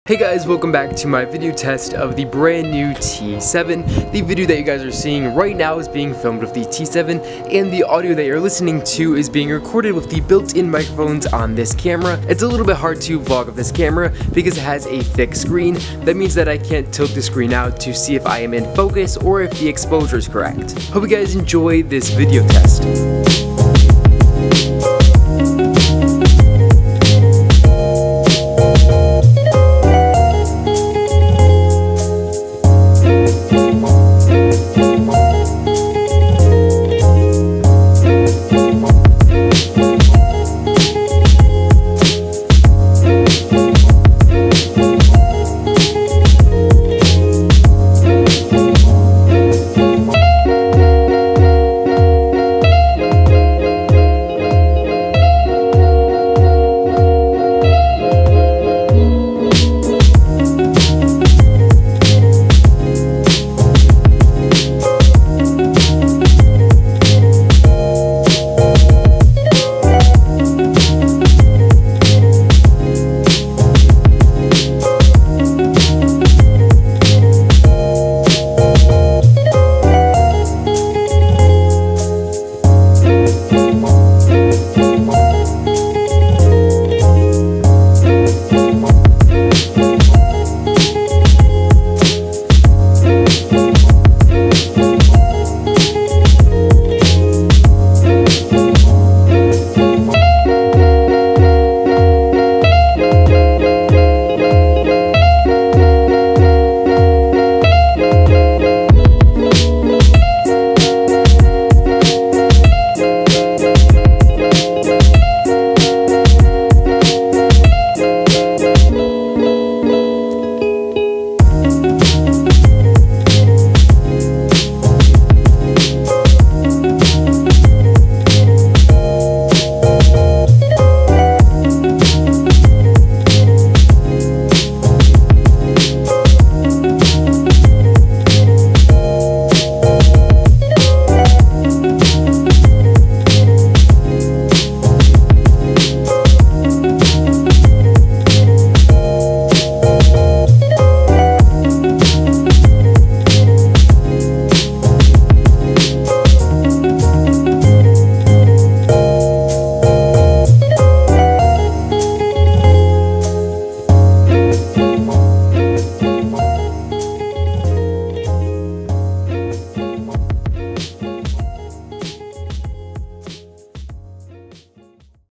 Hey guys, welcome back to my video test of the brand new T7. The video that you guys are seeing right now is being filmed with the T7, and the audio that you're listening to is being recorded with the built-in microphones on this camera. It's a little bit hard to vlog with this camera because it has a thick screen. That means that I can't tilt the screen out to see if I am in focus or if the exposure is correct. Hope you guys enjoy this video test.